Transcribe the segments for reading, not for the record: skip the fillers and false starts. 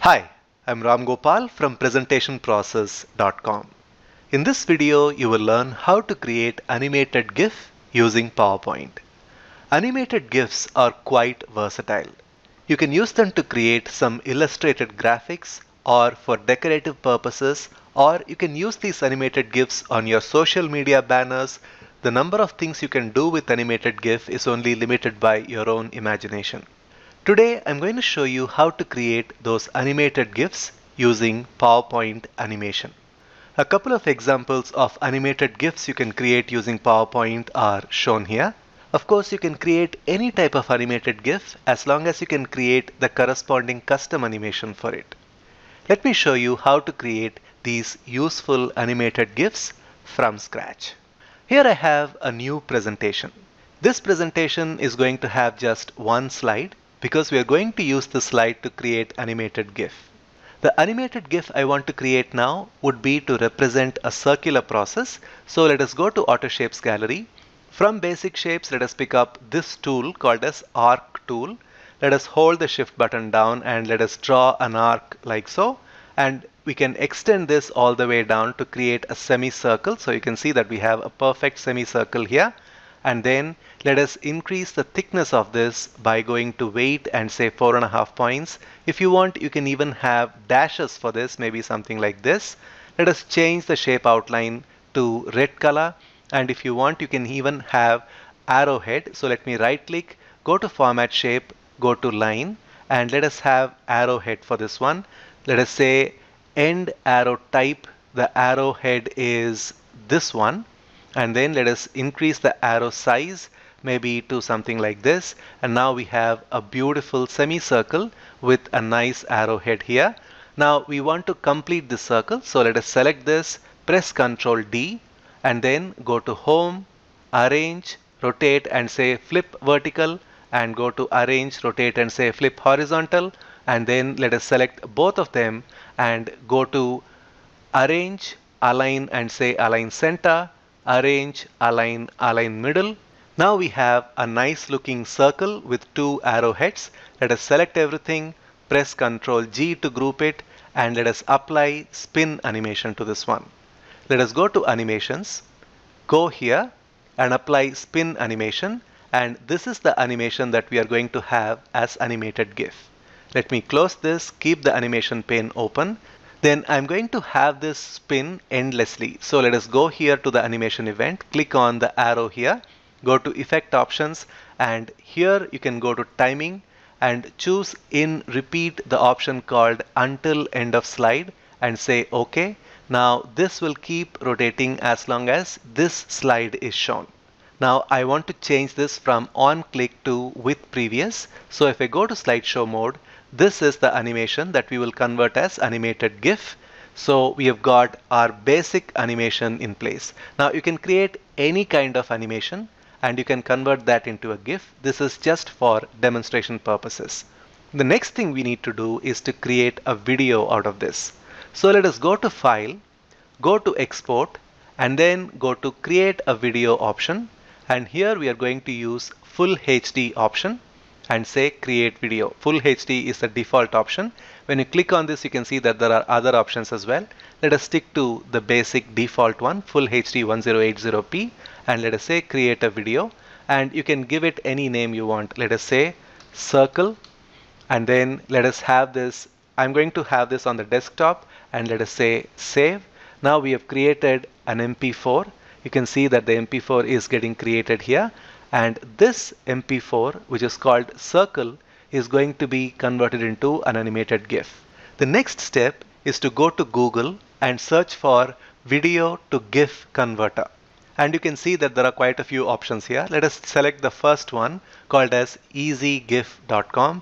Hi, I'm Ramgopal from presentationprocess.com. In this video, you will learn how to create animated GIF using PowerPoint. Animated GIFs are quite versatile. You can use them to create some illustrated graphics or for decorative purposes, or you can use these animated GIFs on your social media banners. The number of things you can do with animated GIF is only limited by your own imagination. Today I'm going to show you how to create those animated GIFs using PowerPoint animation. A couple of examples of animated GIFs you can create using PowerPoint are shown here. Of course, you can create any type of animated GIF as long as you can create the corresponding custom animation for it. Let me show you how to create these useful animated GIFs from scratch. Here I have a new presentation. This presentation is going to have just one slide, because we are going to use the slide to create animated GIF. The animated GIF I want to create now would be to represent a circular process. So let us go to Auto Shapes Gallery. From Basic Shapes, let us pick up this tool called as Arc tool. Let us hold the Shift button down and let us draw an arc like so. And we can extend this all the way down to create a semicircle. So you can see that we have a perfect semicircle here. And then let us increase the thickness of this by going to weight and say 4.5 points. If you want, you can even have dashes for this, maybe something like this. Let us change the shape outline to red color. And if you want, you can even have arrowhead. So let me right click, go to Format Shape, go to Line, and let us have arrowhead for this one. Let us say End Arrow Type. The arrowhead is this one. And then let us increase the arrow size maybe to something like this, and now we have a beautiful semicircle with a nice arrowhead here. Now we want to complete this circle, so let us select this, press Ctrl D, and then go to Home, Arrange, Rotate and say Flip Vertical, and go to Arrange, Rotate and say Flip Horizontal, and then let us select both of them and go to Arrange, Align and say Align Center, Arrange, Align, Align Middle. Now we have a nice looking circle with two arrowheads. Let us select everything, press Ctrl G to group it, and let us apply spin animation to this one. Let us go to Animations, go here and apply spin animation, and this is the animation that we are going to have as animated GIF. Let me close this, keep the animation pane open. Then I'm going to have this spin endlessly. So let us go here to the animation event, click on the arrow here, go to Effect Options, and here you can go to Timing and choose in repeat the option called Until End of Slide and say OK. Now this will keep rotating as long as this slide is shown. Now I want to change this from on click to with previous. So if I go to slideshow mode, this is the animation that we will convert as animated GIF. So we have got our basic animation in place. Now you can create any kind of animation and you can convert that into a GIF. This is just for demonstration purposes. The next thing we need to do is to create a video out of this. So let us go to File, go to Export, and then go to Create a Video option. And here we are going to use Full HD option and say Create Video. Full HD is the default option. When you click on this, you can see that there are other options as well. Let us stick to the basic default one, Full HD 1080p, and let us say Create a Video, and you can give it any name you want. Let us say Circle, and then let us have this. I'm going to have this on the desktop, and let us say Save. Now we have created an MP4. You can see that the MP4 is getting created here. And this MP4, which is called Circle, is going to be converted into an animated GIF. The next step is to go to Google and search for Video to GIF Converter. And you can see that there are quite a few options here. Let us select the first one called as ezgif.com,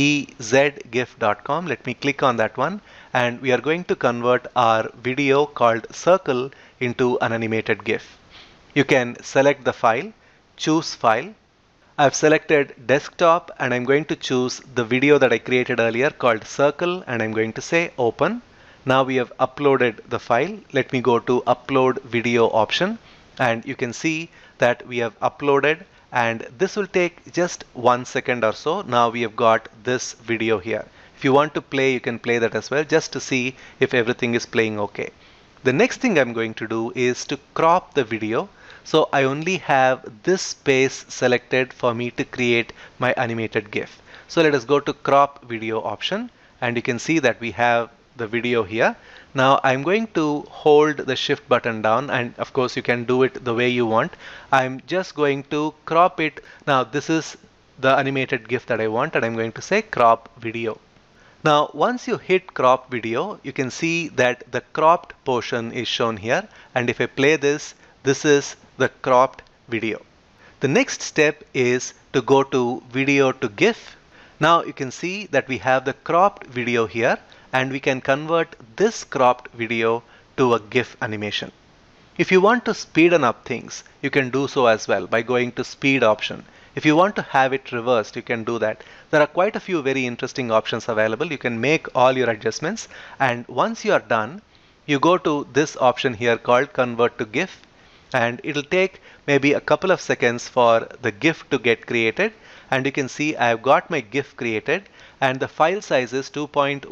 ezgif.com. Let me click on that one. And we are going to convert our video called Circle into an animated GIF. You can select the file, choose File. I've selected Desktop and I'm going to choose the video that I created earlier called Circle, and I'm going to say Open. Now we have uploaded the file. Let me go to Upload Video option, and you can see that we have uploaded, and this will take just 1 second or so. Now we have got this video here. If you want to play, you can play that as well, just to see if everything is playing okay. The next thing I'm going to do is to crop the video. So I only have this space selected for me to create my animated GIF. So let us go to crop video option, and you can see that we have the video here. Now I'm going to hold the shift button down, and of course you can do it the way you want. I'm just going to crop it. Now this is the animated GIF that I want, and I'm going to say crop video. Now once you hit crop video, you can see that the cropped portion is shown here, and if I play this, this is the cropped video. The next step is to go to video to GIF. Now you can see that we have the cropped video here, and we can convert this cropped video to a GIF animation. If you want to speeden up things, you can do so as well by going to speed option. If you want to have it reversed, you can do that. There are quite a few very interesting options available. You can make all your adjustments, and once you are done, you go to this option here called convert to GIF, and it'll take maybe a couple of seconds for the GIF to get created. And you can see I've got my GIF created, and the file size is 2.17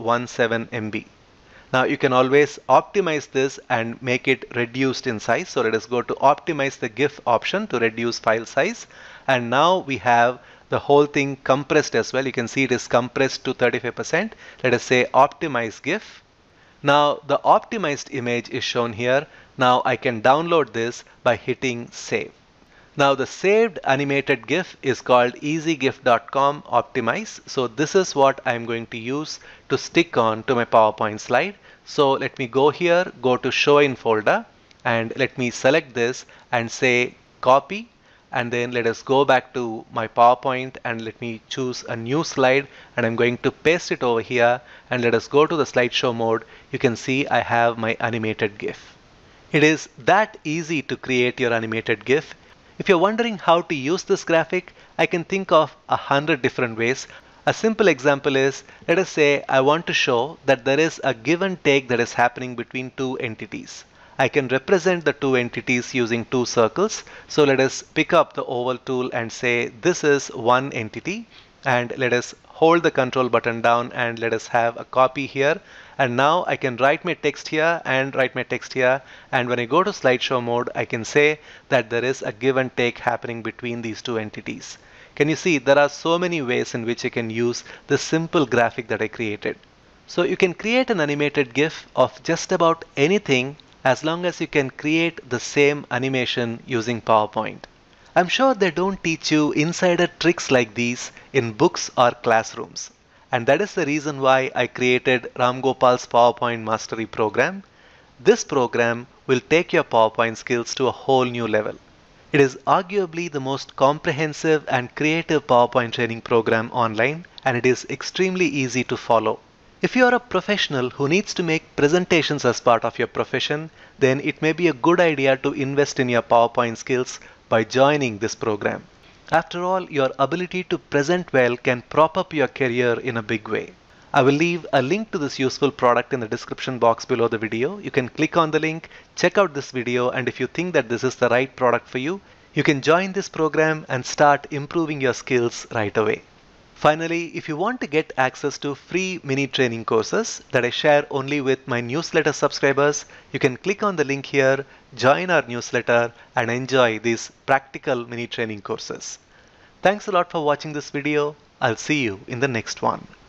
MB. Now you can always optimize this and make it reduced in size. So let us go to optimize the GIF option to reduce file size. And now we have the whole thing compressed as well. You can see it is compressed to 35%. Let us say optimize GIF. Now the optimized image is shown here. Now I can download this by hitting save. Now the saved animated GIF is called ezgif.com optimize. So this is what I'm going to use to stick on to my PowerPoint slide. So let me go here, go to show in folder, and let me select this and say copy. And then let us go back to my PowerPoint and let me choose a new slide, and I'm going to paste it over here, and let us go to the slideshow mode. You can see I have my animated GIF. It is that easy to create your animated GIF. If you're wondering how to use this graphic, I can think of 100 different ways. A simple example is, let us say I want to show that there is a give and take that is happening between two entities. I can represent the two entities using two circles. So let us pick up the oval tool and say this is one entity, and let us hold the control button down and let us have a copy here. And now I can write my text here and write my text here, and when I go to slideshow mode, I can say that there is a give and take happening between these two entities. Can you see there are so many ways in which you can use this simple graphic that I created. So you can create an animated GIF of just about anything as long as you can create the same animation using PowerPoint. I'm sure they don't teach you insider tricks like these in books or classrooms. And that is the reason why I created Ramgopal's PowerPoint Mastery program. This program will take your PowerPoint skills to a whole new level. It is arguably the most comprehensive and creative PowerPoint training program online, and it is extremely easy to follow. If you are a professional who needs to make presentations as part of your profession, then it may be a good idea to invest in your PowerPoint skills by joining this program. After all, your ability to present well can prop up your career in a big way. I will leave a link to this useful product in the description box below the video. You can click on the link, check out this video, and if you think that this is the right product for you, you can join this program and start improving your skills right away. Finally, if you want to get access to free mini training courses that I share only with my newsletter subscribers, you can click on the link here, join our newsletter, and enjoy these practical mini training courses. Thanks a lot for watching this video. I'll see you in the next one.